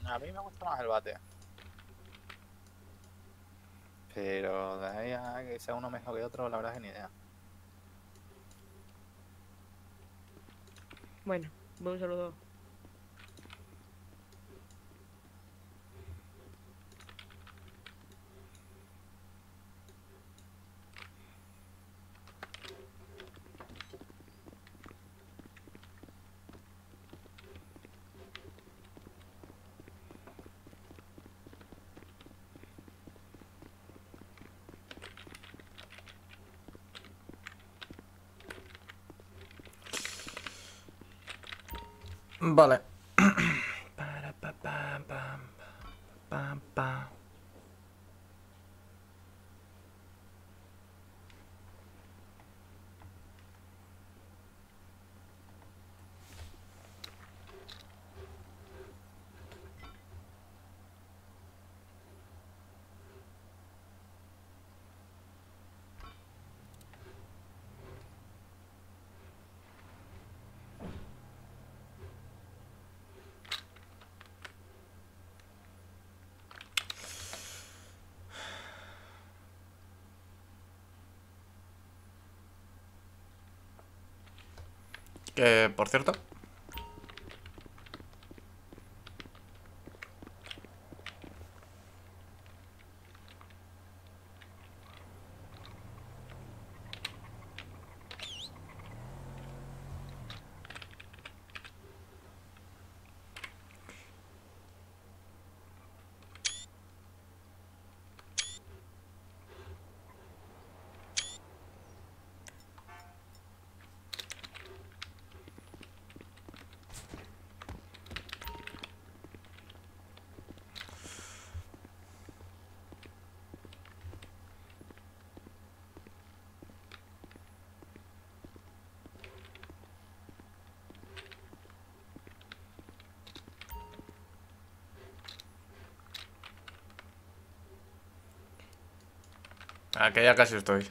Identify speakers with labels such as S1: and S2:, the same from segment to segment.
S1: A mí me gusta más el bate. Pero de ahí a que sea uno mejor que otro, la verdad es que ni idea.
S2: Bueno, buen saludo.
S3: Vale. Para, pa, pa, pa, pa, pa. Que, por cierto, 'que ya casi estoy.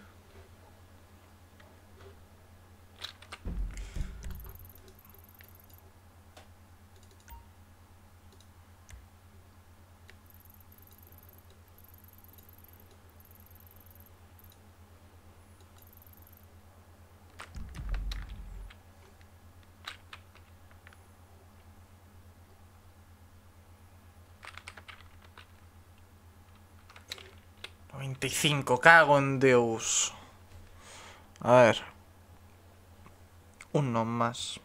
S3: $95, cago en Deus. A ver. Uno más.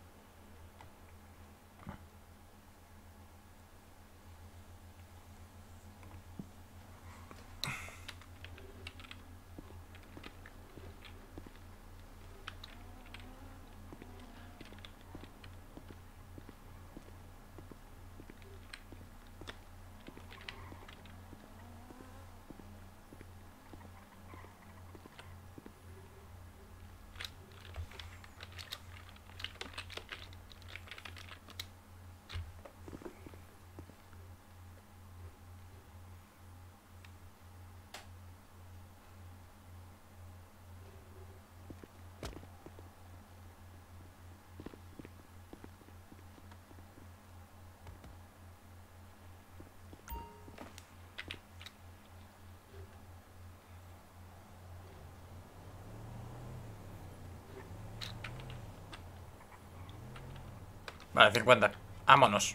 S3: Vale, 50. Vámonos.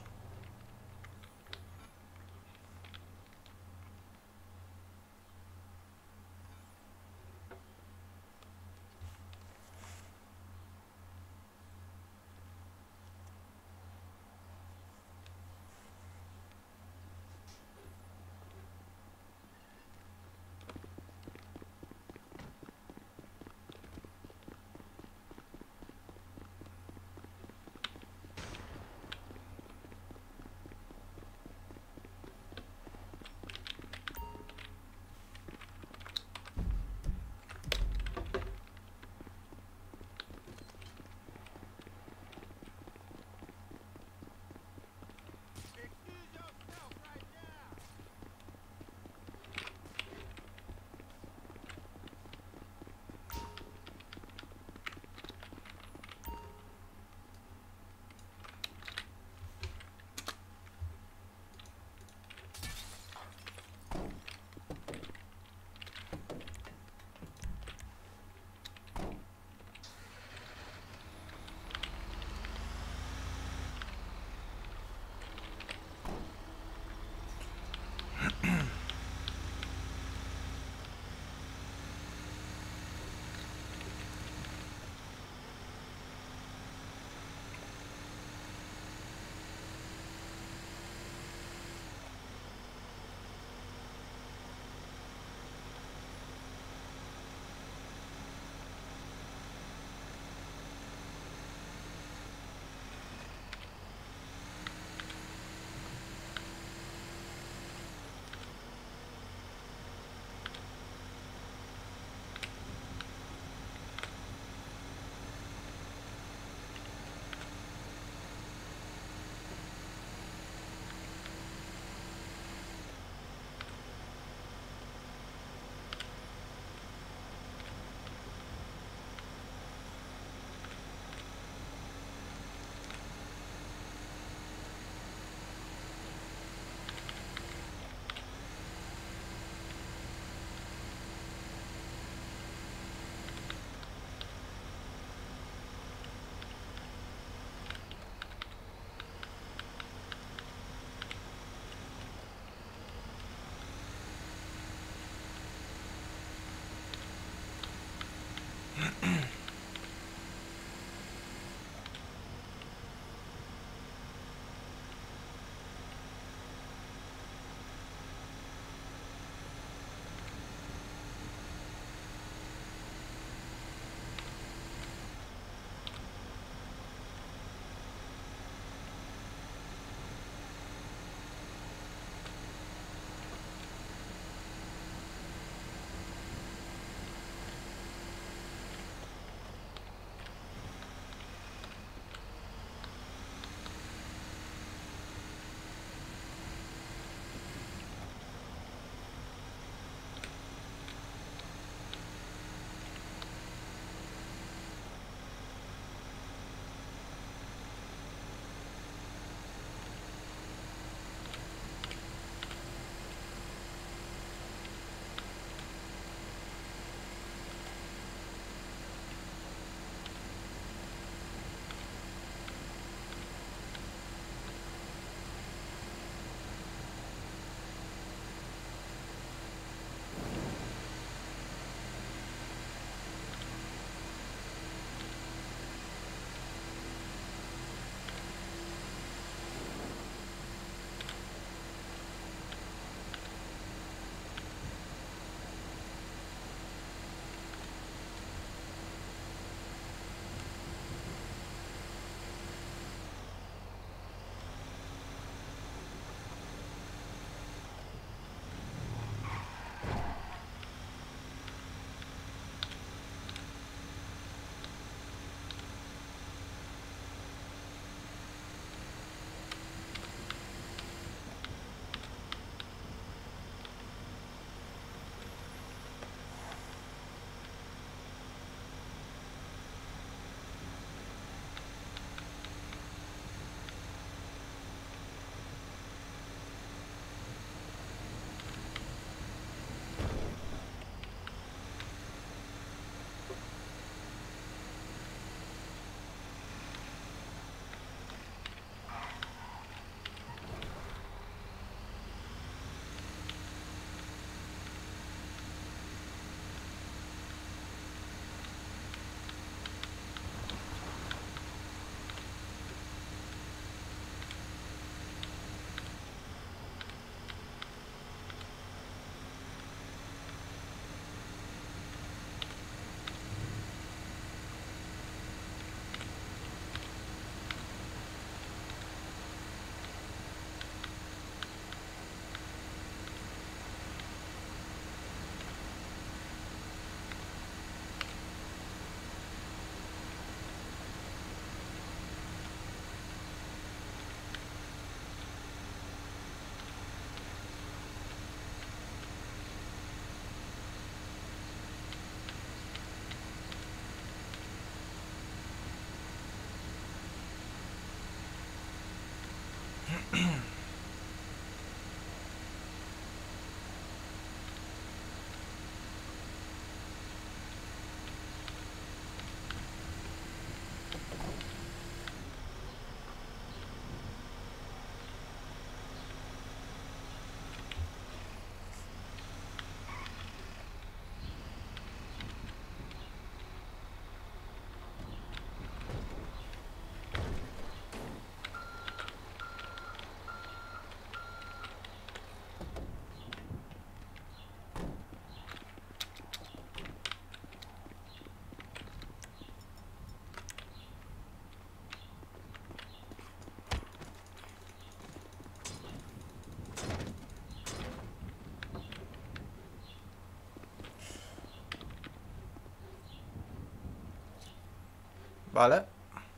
S3: Vale.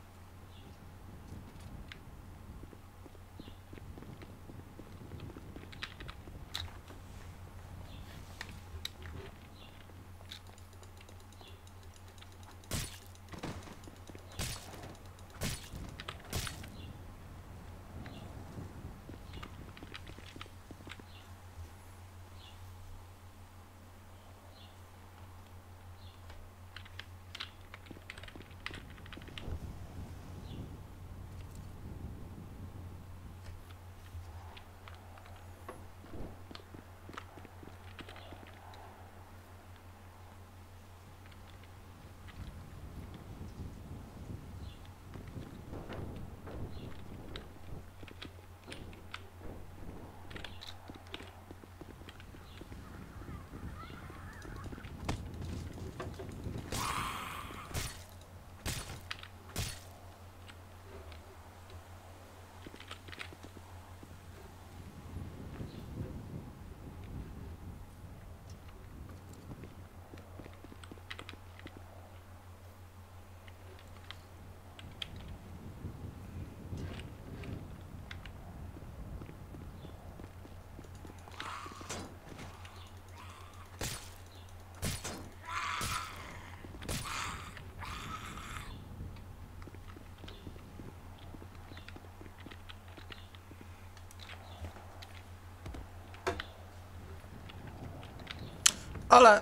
S3: Hola.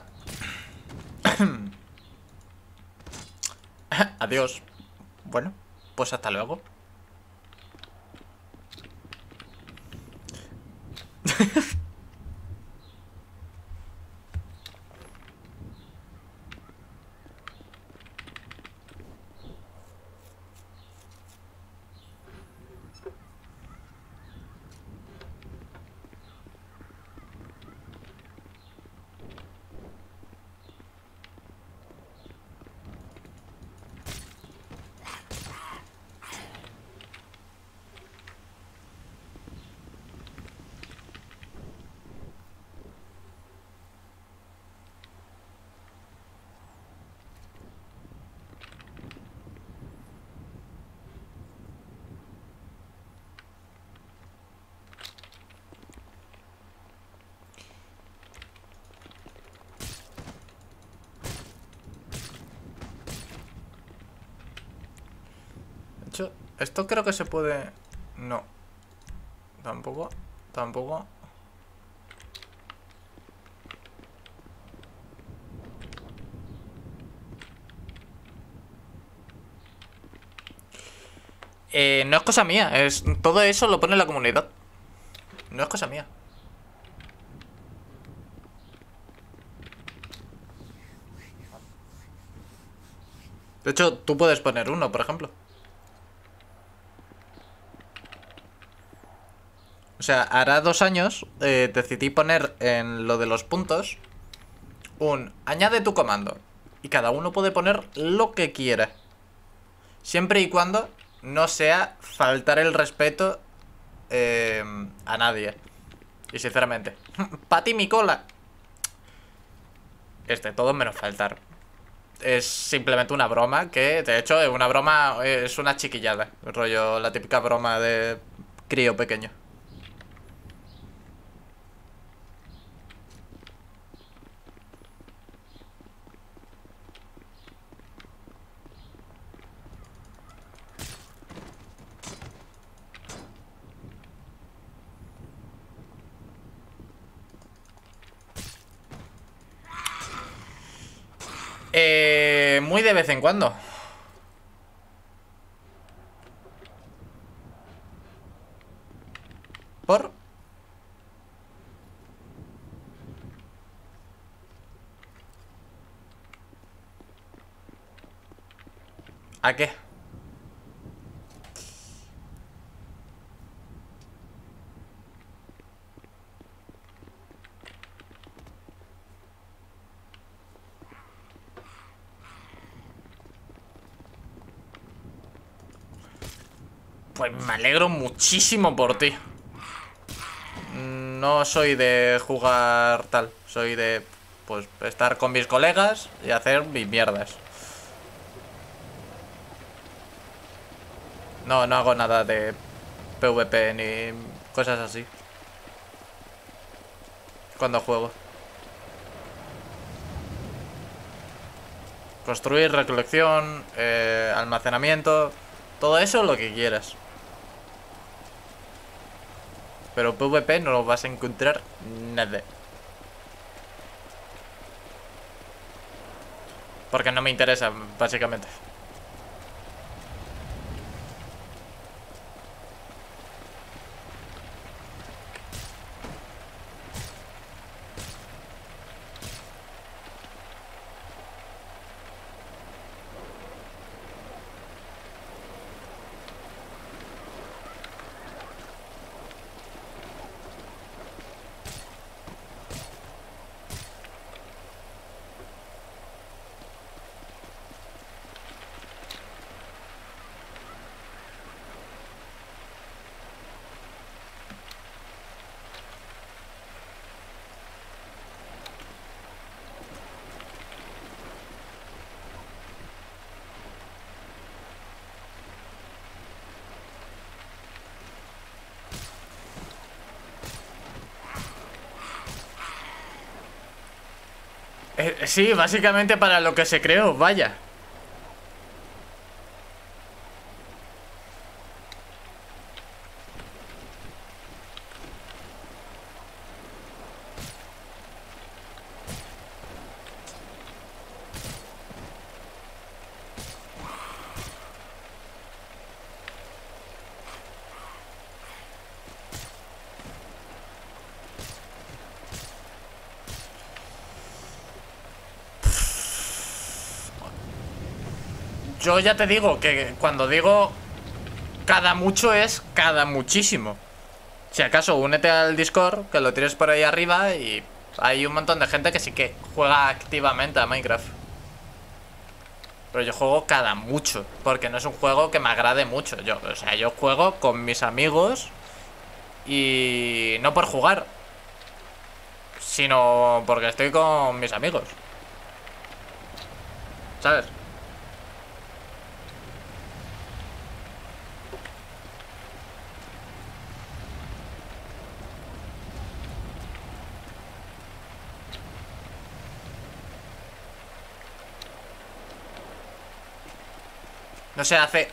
S3: Adiós. Bueno, pues hasta luego. De hecho, esto creo que se puede... No. Tampoco. Tampoco. No es cosa mía. Todo eso lo pone la comunidad. No es cosa mía. De hecho, tú puedes poner uno, por ejemplo. O sea, hará 2 años decidí poner en lo de los puntos añade tu comando. Y cada uno puede poner lo que quiera. Siempre y cuando no sea faltar el respeto a nadie. Y sinceramente, Pati mi cola. Todo menos faltar. Es simplemente una broma que, de hecho, es una broma, es una chiquillada. Rollo, la típica broma de crío pequeño. Muy de vez en cuando. ¿Por? ¿A qué? Pues me alegro muchísimo por ti. No soy de jugar tal. Soy de, pues, estar con mis colegas y hacer mis mierdas. No, no hago nada de PvP ni cosas así cuando juego. Construir, recolección, almacenamiento, todo eso lo que quieras. Pero PvP no lo vas a encontrar nada. Porque no me interesa, básicamente. Sí, básicamente para lo que se creó, vaya. Yo ya te digo que cuando digo cada mucho es cada muchísimo. Si acaso únete al Discord, que lo tienes por ahí arriba, y hay un montón de gente que sí que juega activamente a Minecraft. Pero yo juego cada mucho, porque no es un juego que me agrade mucho. O sea, yo juego con mis amigos y no por jugar, sino porque estoy con mis amigos, ¿sabes? No se hace.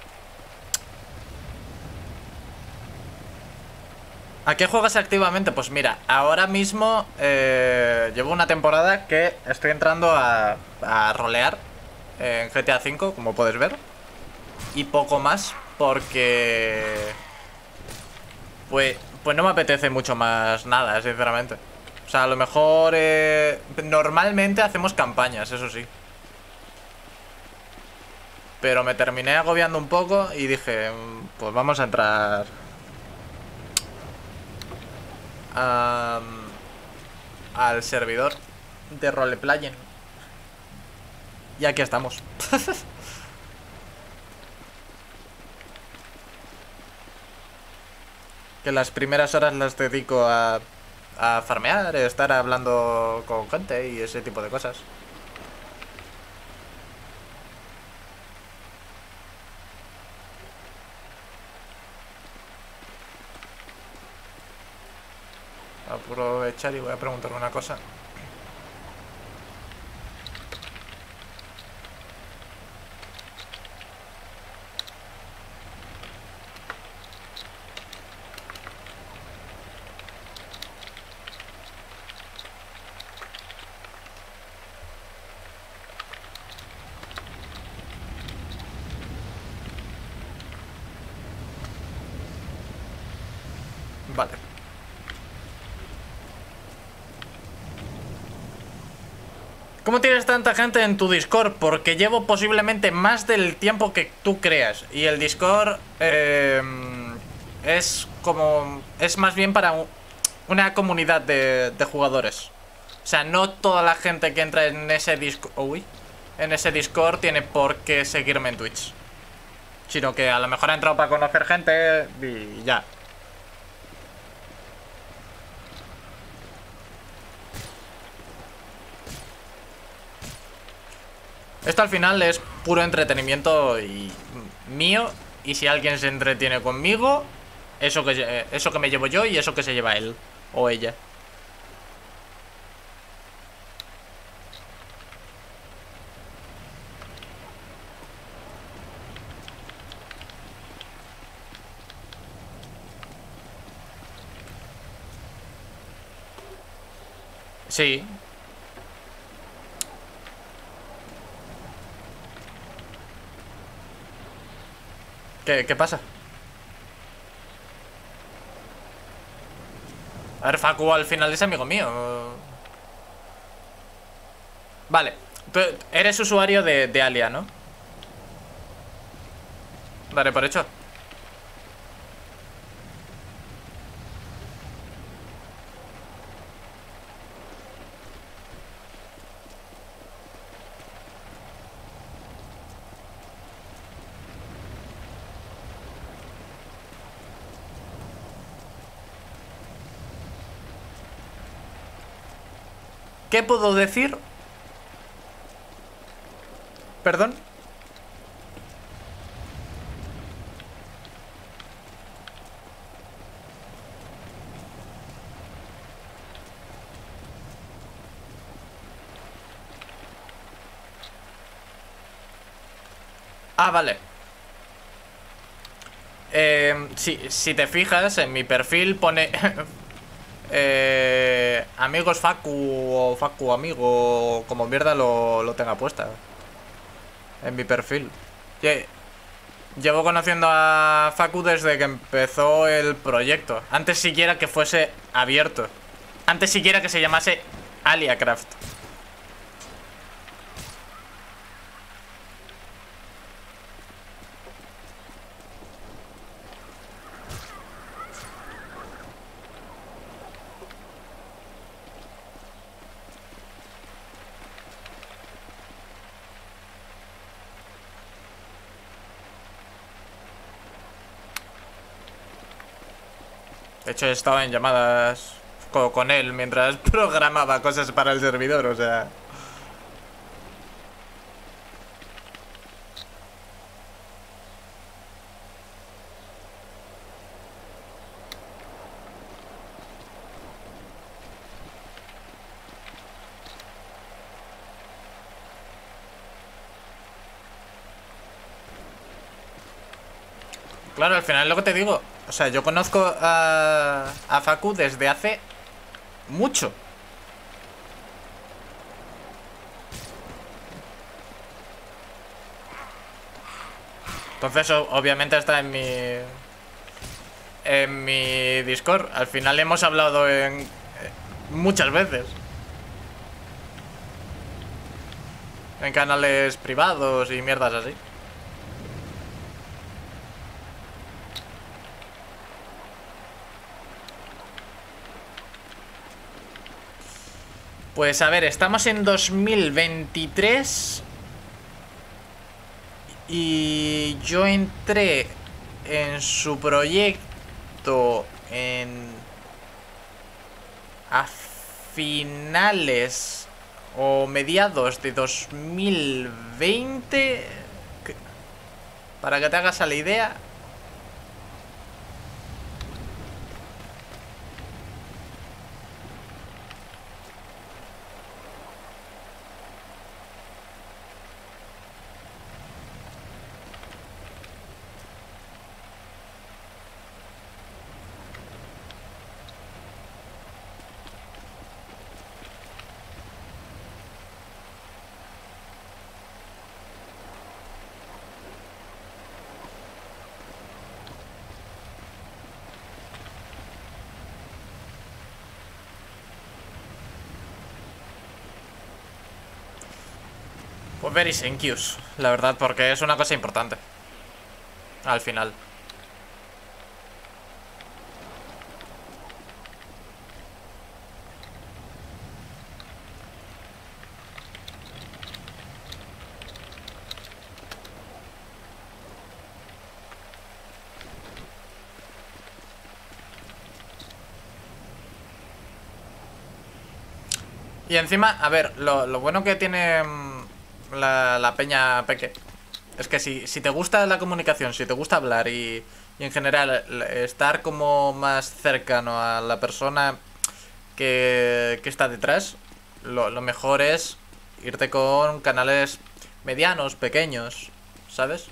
S3: ¿A qué juegas activamente? Pues mira, ahora mismo llevo una temporada que estoy entrando a rolear en GTA V, como puedes ver. Y poco más, porque pues no me apetece mucho más nada, sinceramente. O sea, a lo mejor normalmente hacemos campañas, eso sí. Pero me terminé agobiando un poco y dije, pues vamos a entrar al servidor de roleplaying. Y aquí estamos. Que las primeras horas las dedico a farmear, estar hablando con gente y ese tipo de cosas. Voy a aprovechar y voy a preguntar una cosa. ¿Cómo tienes tanta gente en tu Discord? Porque llevo posiblemente más del tiempo que tú creas. Y el Discord es como... es más bien para una comunidad de jugadores. O sea, no toda la gente que entra en ese Discord... Uy, en ese Discord tiene por qué seguirme en Twitch. Sino que a lo mejor ha entrado para conocer gente y ya. Esto al final es puro entretenimiento y mío. Y si alguien se entretiene conmigo, eso que me llevo yo y eso que se lleva él o ella. Sí. ¿Qué pasa? A ver, Facu al final es amigo mío. Vale. Tú eres usuario de Alia, ¿no? Vale, por hecho. ¿Qué puedo decir? ¿Perdón? Ah, vale. Si te fijas, en mi perfil pone... amigos Facu o Facu amigo, como mierda lo tenga puesta. En mi perfil. Llevo conociendo a Facu desde que empezó el proyecto. Antes siquiera que fuese abierto. Antes siquiera que se llamase AliaCraft. De hecho, he estado en llamadas con él mientras programaba cosas para el servidor, o sea... Claro, al final es lo que te digo. O sea, yo conozco a Facu desde hace mucho. Entonces, obviamente está en mi Discord. Al final hemos hablado muchas veces. En canales privados y mierdas así. Pues a ver, estamos en 2023 y yo entré en su proyecto a finales o mediados de 2020, para que te hagas a la idea. Pues very thank yous, la verdad, porque es una cosa importante. Al final. Y encima, a ver, lo bueno que tiene la peña peque es que si te gusta la comunicación, si te gusta hablar y en general estar como más cercano a la persona que está detrás, lo mejor es irte con canales medianos, pequeños, ¿sabes?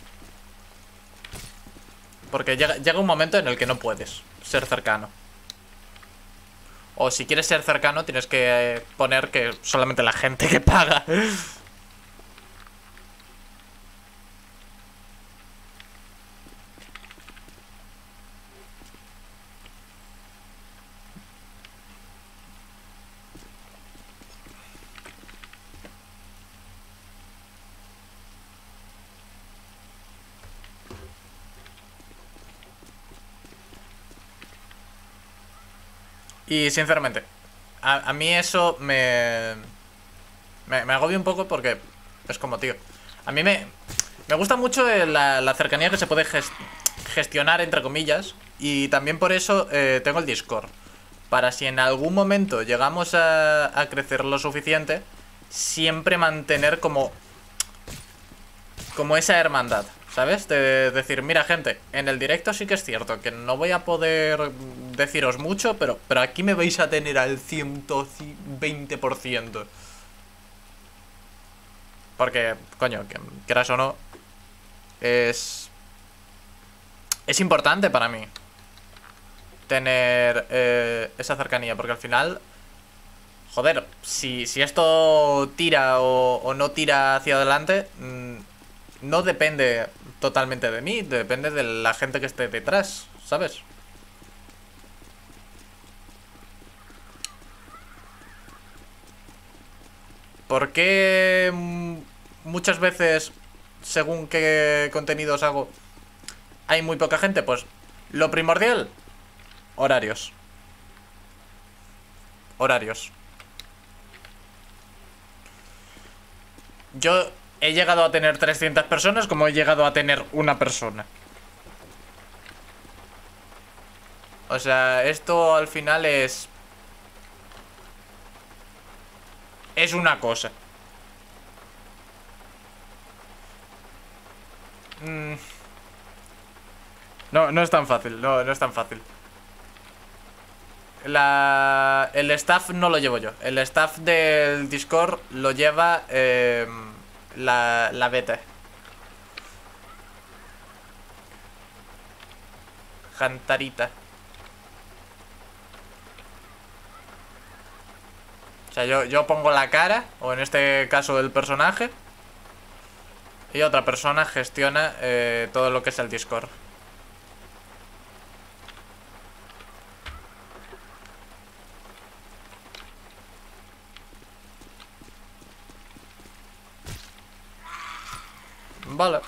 S3: Porque llega un momento en el que no puedes ser cercano. O si quieres ser cercano, tienes que poner que solamente la gente que paga. Y sinceramente, a mí eso me agobia un poco porque es como, tío, a mí me gusta mucho la cercanía que se puede gestionar, entre comillas. Y también por eso tengo el Discord. Para si en algún momento llegamos a crecer lo suficiente, siempre mantener como esa hermandad, ¿sabes? De decir, mira gente, en el directo sí que es cierto que no voy a poder deciros mucho, pero aquí me vais a tener al 120%. Porque, coño, que quieras o no, es importante para mí tener esa cercanía, porque al final, joder, si esto tira o no tira hacia adelante, no depende totalmente de mí, depende de la gente que esté detrás, ¿sabes? ¿Por qué muchas veces, según qué contenidos hago, hay muy poca gente? Pues lo primordial, horarios. Horarios. Yo he llegado a tener 300 personas como he llegado a tener una persona. O sea, esto al final es una cosa. No es tan fácil, no es tan fácil. El staff no lo llevo yo. El staff del Discord lo lleva la beta. Jantarita. O sea, yo pongo la cara, o en este caso el personaje, y otra persona gestiona todo lo que es el Discord. Vale.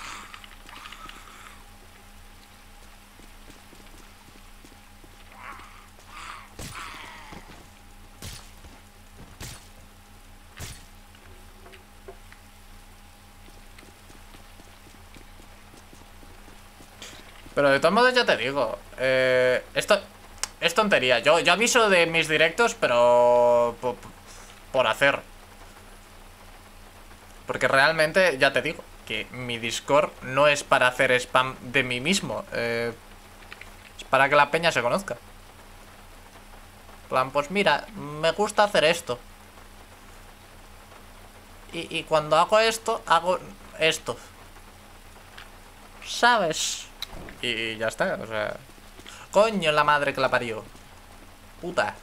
S3: Pero de todos modos ya te digo, esto es tontería. Yo aviso de mis directos, pero por hacer. Porque realmente, ya te digo, que mi Discord no es para hacer spam de mí mismo. Es para que la peña se conozca. En plan, pues mira, me gusta hacer esto. Y cuando hago esto, hago esto. ¿Sabes? Y ya está, o sea... Coño, la madre que la parió. Puta.